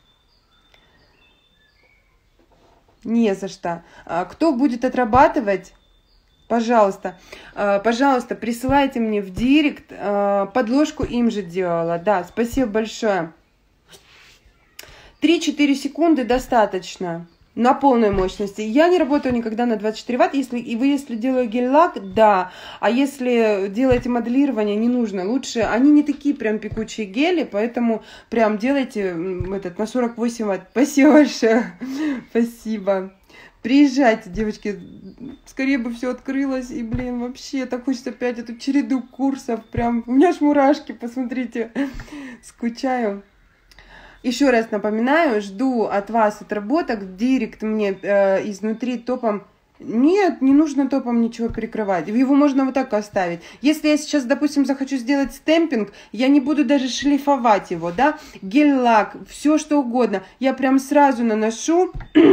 Не за что. Кто будет отрабатывать, пожалуйста, пожалуйста, присылайте мне в директ, подложку им же делала. Да, спасибо большое. три-четыре секунды достаточно. На полной мощности. Я не работаю никогда на двадцать четыре ватта. Если, и вы, если делаю гель-лак, да. А если делаете моделирование, не нужно. Лучше, они не такие прям пекучие гели, поэтому прям делайте этот на сорок восемь ватт. Спасибо большое. Спасибо. Приезжайте, девочки. Скорее бы все открылось. И, блин, вообще так хочется опять эту череду курсов. Прям, у меня аж мурашки, посмотрите. Скучаю. Еще раз напоминаю, жду от вас отработок. Директ мне э, изнутри топом. Нет, не нужно топом ничего перекрывать. Его можно вот так оставить. Если я сейчас, допустим, захочу сделать стемпинг, я не буду даже шлифовать его, да. Гель-лак, все что угодно. Я прям сразу наношу.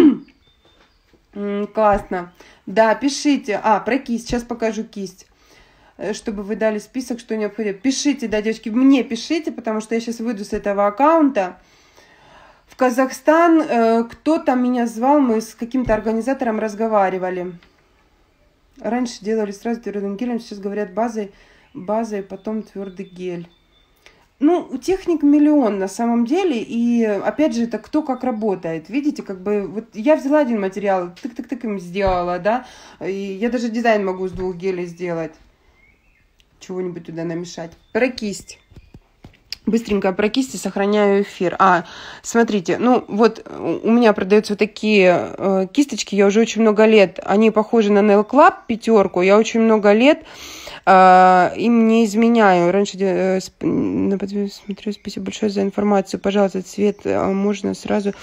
Классно. Да, пишите. А, про кисть. Сейчас покажу кисть. Чтобы вы дали список, что необходимо. Пишите, да, девочки, мне пишите, потому что я сейчас выйду с этого аккаунта. В Казахстан, э, кто там меня звал, мы с каким-то организатором разговаривали. Раньше делали сразу твердым гелем, сейчас говорят базой, базой, потом твердый гель. Ну, техник миллион на самом деле, и опять же, это кто как работает. Видите, как бы, вот я взяла один материал, тык-тык-тык им сделала, да, и я даже дизайн могу с двух гелей сделать. Чего-нибудь туда намешать. Про кисть. Быстренько про кисти, сохраняю эфир. А, смотрите, ну вот у меня продаются вот такие э, кисточки, я уже очень много лет, они похожи на Nail Club пятерку, я очень много лет э, им не изменяю. Раньше э, смотрю, спасибо большое за информацию, пожалуйста, цвет э, можно сразу...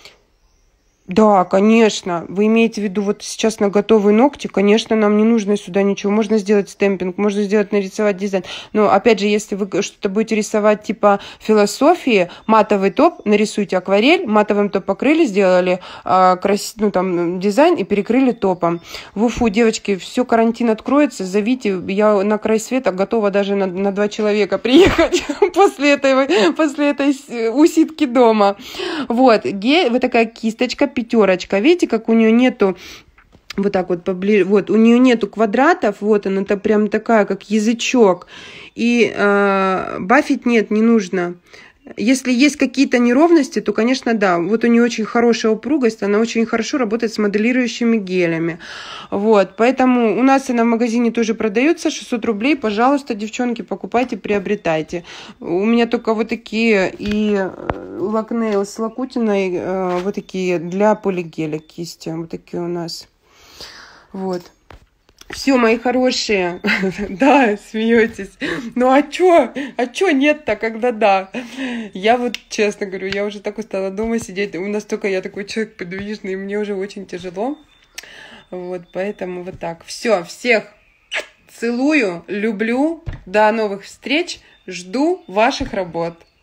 Да, конечно. Вы имеете в виду вот сейчас на готовые ногти, конечно, нам не нужно сюда ничего. Можно сделать стемпинг, можно сделать, нарисовать дизайн. Но, опять же, если вы что-то будете рисовать типа философии, матовый топ, нарисуйте акварель, матовым топ покрыли, сделали э, крас... ну, там, дизайн и перекрыли топом. В Уфу, девочки, все, карантин откроется, зовите. Я на край света готова даже на, на два человека приехать после этой, после этой усидки дома. Вот, гель, вот такая кисточка, пятерочка. Видите, как у нее нету вот так вот поближе, вот у нее нету квадратов, вот она то прям такая, как язычок. И э, бафить нет, не нужно. Если есть какие-то неровности, то, конечно, да. Вот у нее очень хорошая упругость, она очень хорошо работает с моделирующими гелями. Вот, поэтому у нас она в магазине тоже продается, шестьсот рублей, пожалуйста, девчонки, покупайте, приобретайте. У меня только вот такие и лакнейл с Лакутиной, вот такие для полигеля кисти, вот такие у нас. Вот. Все, мои хорошие, да, смеетесь. Ну а чё? А чё нет-то, когда да? Я вот честно говорю, я уже так устала дома сидеть. У нас только я такой человек подвижный, мне уже очень тяжело. Вот, поэтому вот так. Все, всех целую, люблю. До новых встреч. Жду ваших работ.